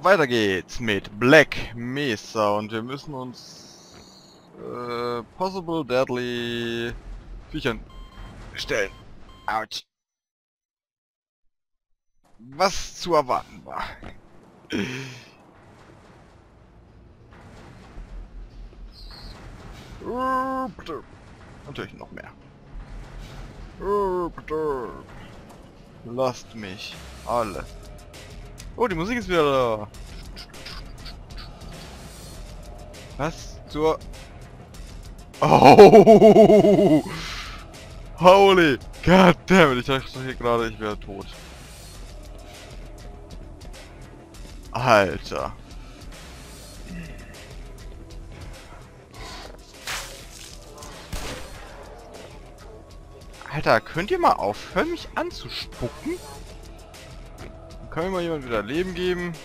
Weiter geht's mit Black Mesa und wir müssen uns Possible Deadly Viechern stellen. Autsch. Was zu erwarten war. Natürlich noch mehr. Lasst mich alle. Oh, die Musik ist wieder da. Was zur... Oh! Holy goddammit, ich dachte hier gerade, ich wäre tot. Alter. Alter, könnt ihr mal aufhören, mich anzuspucken? Dann kann mir mal jemand wieder Leben geben.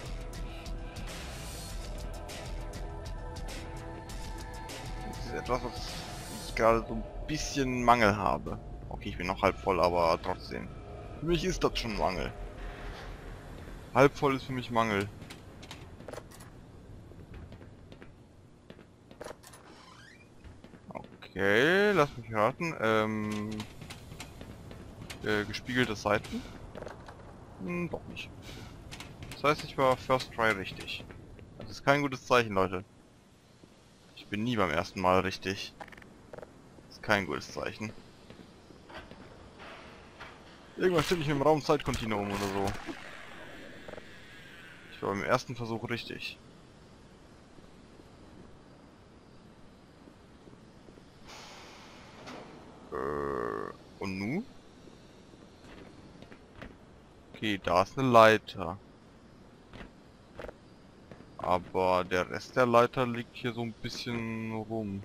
Das ist etwas, was ich gerade so ein bisschen Mangel habe. Okay, ich bin noch halb voll, aber trotzdem. Für mich ist das schon Mangel. Halb voll ist für mich Mangel. Okay, lass mich raten. Gespiegelte Seiten? Doch nicht. Das heißt, ich war First Try richtig. Das ist kein gutes Zeichen, Leute. Ich bin nie beim ersten Mal richtig. Das ist kein gutes Zeichen. Irgendwas stimmt nicht mit dem Raum-Zeit-Kontinuum oder so. Ich war beim ersten Versuch richtig. Und nu? Okay, da ist eine Leiter. Aber der Rest der Leiter liegt hier so ein bisschen rum.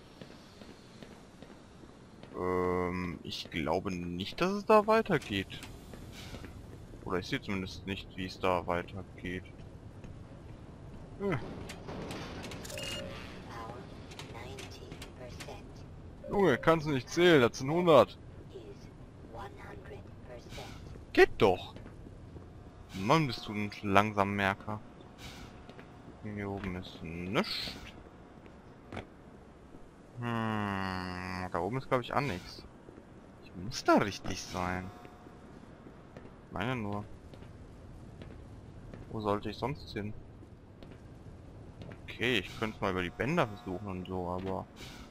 Ich glaube nicht, dass es da weitergeht. Oder ich sehe zumindest nicht, wie es da weitergeht. Junge, kannst du nicht zählen, das sind 100. Geht doch. Mann, bist du ein langsamer Merker. Hier oben ist nichts. Da oben ist glaube ich auch nichts. Ich muss da richtig sein. Ich meine nur. Wo sollte ich sonst hin? Okay, ich könnte es mal über die Bänder versuchen und so, aber...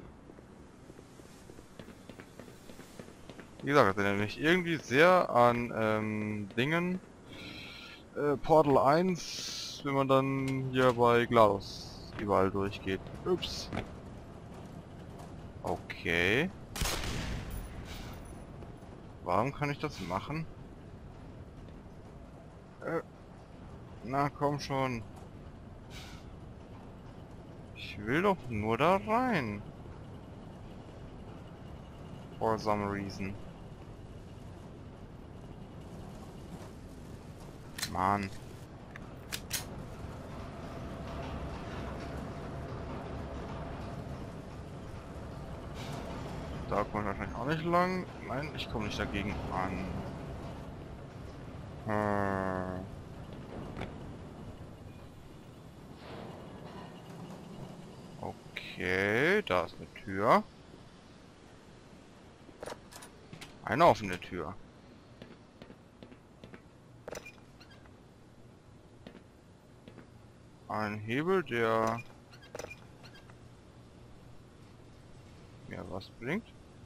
Wie gesagt, das erinnert mich irgendwie sehr an Dingen. Portal 1, wenn man dann hier bei GLaDOS überall durchgeht. Ups. Okay. Warum kann ich das machen? Na komm schon. Ich will doch nur da rein. For some reason. Mann. Da komme ich wahrscheinlich auch nicht lang. Nein, ich komme nicht dagegen an. Okay, da ist eine Tür. Eine offene Tür. Ein Hebel, der mir was bringt.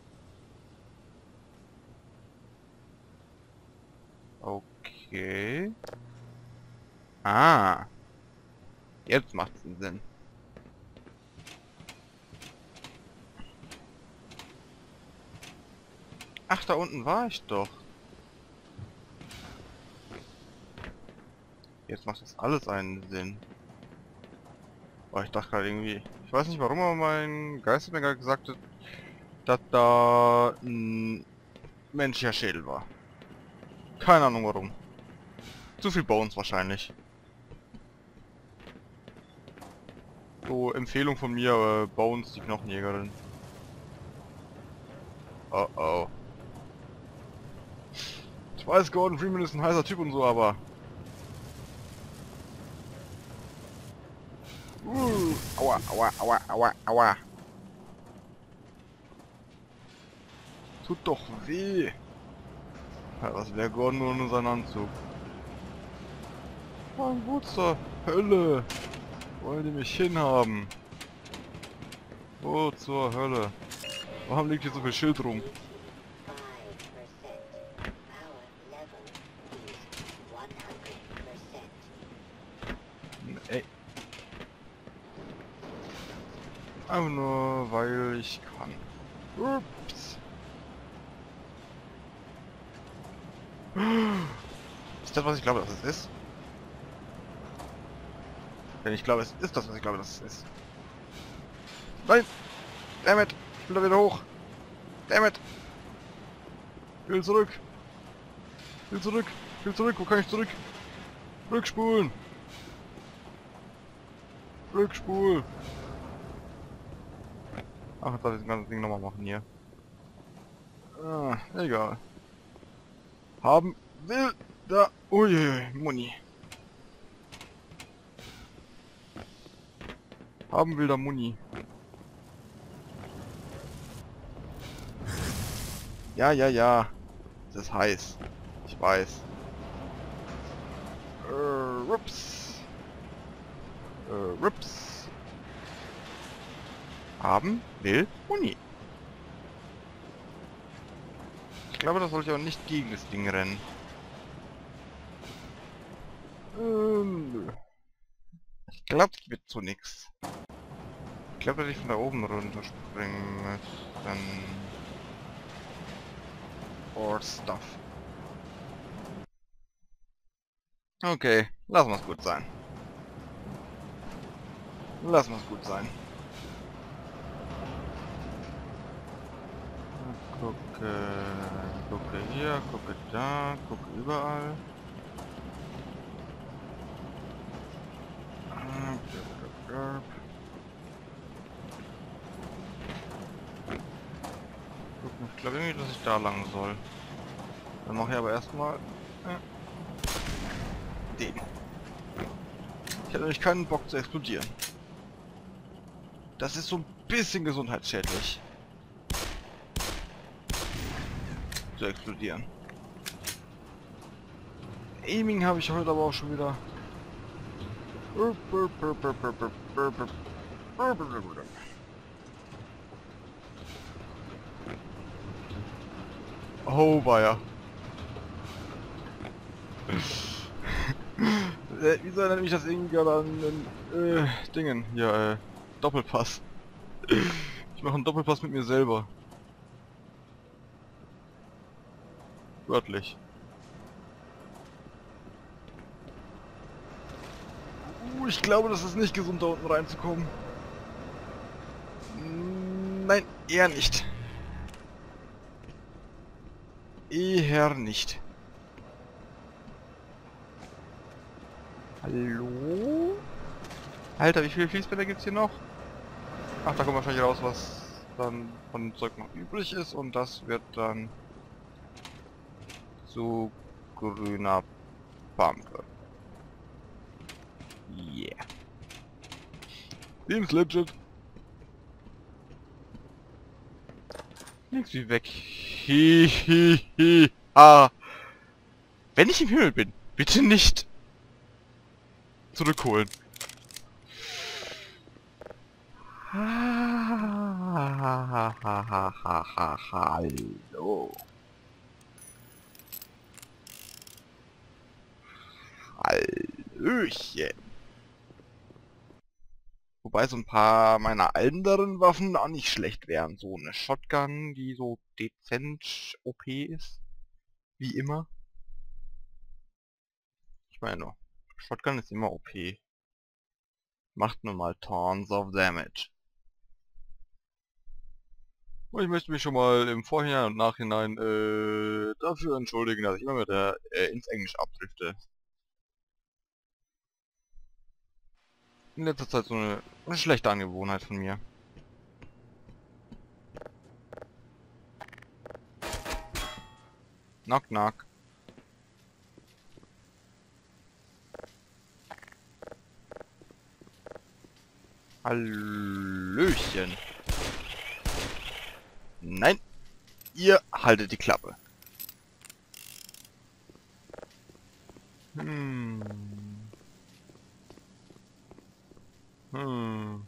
Okay. Ah. Jetzt macht es Sinn. Ach, da unten war ich doch. Jetzt macht das alles einen Sinn. Aber ich dachte gerade irgendwie... Ich weiß nicht warum, aber mein Geist hat mir gerade gesagt, dass da ein menschlicher Schädel war. Keine Ahnung warum. Zu viel Bones wahrscheinlich. So, Empfehlung von mir, Bones, die Knochenjägerin. Oh oh. Ich weiß, Gordon Freeman ist ein heißer Typ und so, aber... Aua, aua, aua, aua, aua. Tut doch weh. Ja, was wäre Gordon nur in seinem Anzug? Mann, wo zur Hölle? Wollen die mich hinhaben? Wo zur Hölle? Warum liegt hier so viel Schild rum? Ey. Einfach nur, weil ich kann. Ups. Ist das, was ich glaube, dass es ist? Denn ich glaube, es ist das, was ich glaube, dass es ist. Nein! Dammit! Ich will da wieder hoch! Dammit! Ich will zurück! Ich will zurück! Ich will zurück! Wo kann ich zurück? Rückspulen! Rückspul! Ach, jetzt darf ich das ganze Ding nochmal machen hier. Ah, egal. Haben will da... Uiuiui, Muni. Haben will da Muni. Ja, ja, ja. Es ist heiß. Ich weiß. Ups. Ups. Haben will Muni. Ich glaube, das sollte ich auch nicht gegen das Ding rennen. Nö. Ich glaube, das wird zu nix. Ich glaube, dass ich von da oben runterspringen müssen. Or stuff. Okay, lassen wir es gut sein. Lassen wir es gut sein. Gucke, gucke hier, gucke da, gucke überall. Ich glaube irgendwie, dass ich da lang soll. Dann mache ich aber erstmal den. Ich hätte nämlich keinen Bock zu explodieren. Das ist so ein bisschen gesundheitsschädlich. Zu explodieren. Aiming habe ich heute aber auch schon wieder. Oh, weia. Wieso erinnert mich das irgendwie gerade an den, Dingen? Ja, Doppelpass. Ich mache einen Doppelpass mit mir selber. Wörtlich. Ich glaube, das ist nicht gesund, da unten reinzukommen. Nein, eher nicht. Eher nicht. Hallo? Alter, wie viele Fließbänder gibt's hier noch? Ach, da kommt wahrscheinlich raus, was dann von dem Zeug noch übrig ist. Und das wird dann zu grüner Pampe. Yeah. Seems legit. Nix wie weg. Hihihi. Ah. Wenn ich im Himmel bin, bitte nicht zurückholen. Hallo. Hallöchen. Wobei so ein paar meiner anderen Waffen auch nicht schlecht wären. So eine Shotgun, die so dezent OP ist. Wie immer. Ich meine, Shotgun ist immer OP. Macht nun mal Tons of Damage. Und ich möchte mich schon mal im Vorhinein und Nachhinein dafür entschuldigen, dass ich immer wieder ins Englisch abdrifte. In letzter Zeit so eine schlechte Angewohnheit von mir. Knock knock. Hallöchen. Nein, ihr haltet die Klappe. Hm. Hm.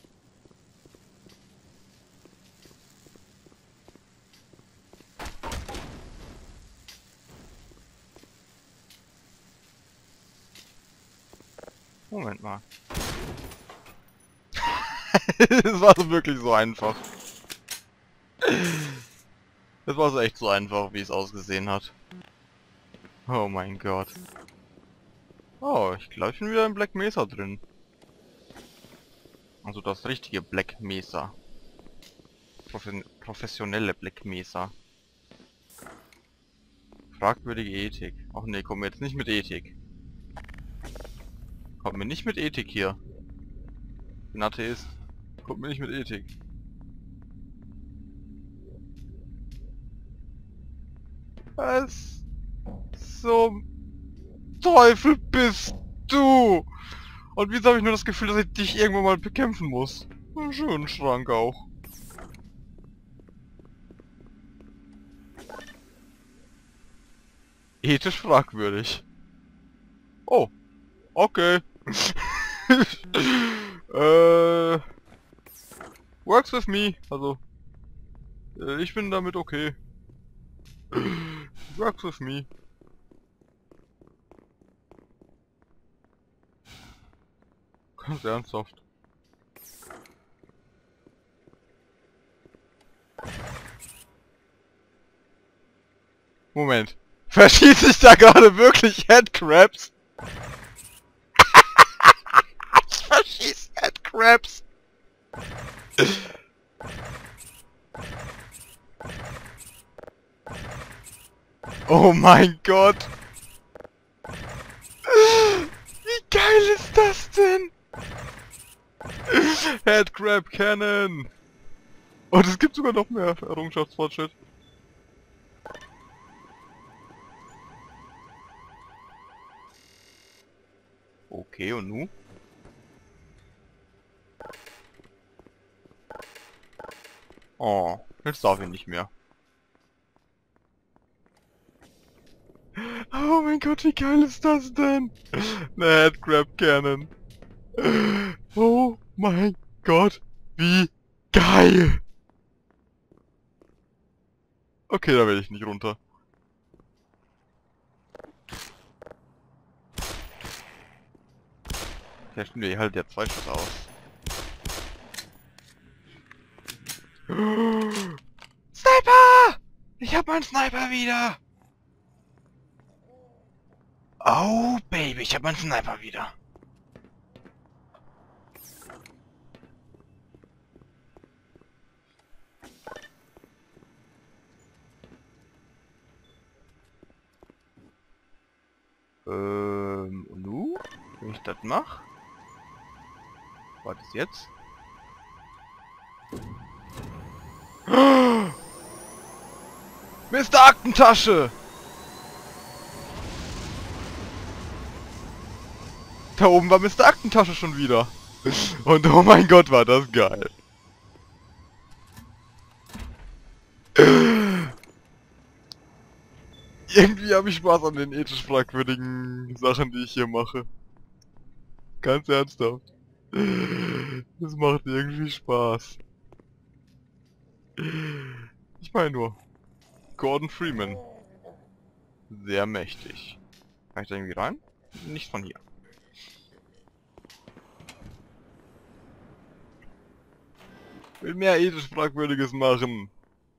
Moment mal. Das war so wirklich so einfach. Das war so echt so einfach, wie es ausgesehen hat. Oh mein Gott. Oh, ich glaube, ich bin wieder in Black Mesa drin. Also das richtige Black Mesa. Professionelle Black Mesa. Fragwürdige Ethik. Ach nee, komm jetzt nicht mit Ethik. Kommt mir nicht mit Ethik hier. Ich bin Atheist. Kommt mir nicht mit Ethik. Was zum Teufel bist du? Und wieso habe ich nur das Gefühl, dass ich dich irgendwann mal bekämpfen muss? Einen schönen Schrank auch. Ethisch fragwürdig. Oh, okay. Works with me. Also, ich bin damit okay. Works with me. Ganz ernsthaft. Moment. Verschieße ich da gerade wirklich Headcrabs? Ich verschieße Headcrabs. Oh mein Gott. Wie geil ist das denn? Headcrab Cannon. Und es gibt sogar noch mehr Errungenschaftsfortschritt. Okay, und nu? Oh, jetzt darf ich nicht mehr. Oh mein Gott, wie geil ist das denn? Eine Headcrab Cannon. Oh mein Gott, wie geil! Okay, da will ich nicht runter. Ja, stimmt, ihr haltet ja 2 Schuss aus. Sniper! Ich hab meinen Sniper wieder! Oh, Baby, ich hab meinen Sniper wieder. Und nu? Wenn ich das mach? Was ist jetzt? Mr. Aktentasche! Da oben war Mr. Aktentasche schon wieder. Und oh mein Gott, war das geil. Irgendwie habe ich Spaß an den ethisch fragwürdigen Sachen, die ich hier mache. Ganz ernsthaft. Das macht irgendwie Spaß. Ich meine nur, Gordon Freeman. Sehr mächtig. Kann ich da irgendwie rein? Nicht von hier. Will mehr ethisch Fragwürdiges machen.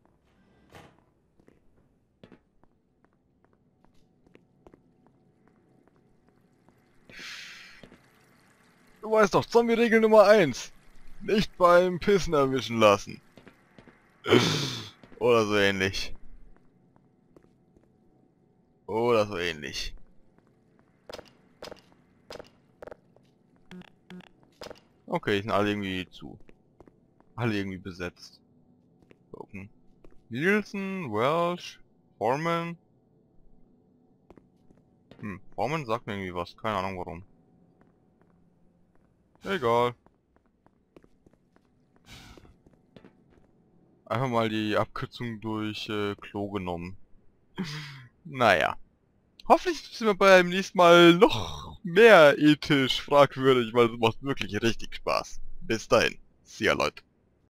Du weißt doch, Zombie-Regel Nummer 1. Nicht beim Pissen erwischen lassen. Oder so ähnlich. Oder so ähnlich. Okay, die sind alle irgendwie zu. Alle irgendwie besetzt. Gucken. Nielsen, Welsh, Foreman. Foreman sagt mir irgendwie was. Keine Ahnung warum. Egal. Einfach mal die Abkürzung durch Klo genommen. Naja. Hoffentlich sind wir beim nächsten Mal noch mehr ethisch fragwürdig, weil es macht wirklich richtig Spaß. Bis dahin. See ya, Leute.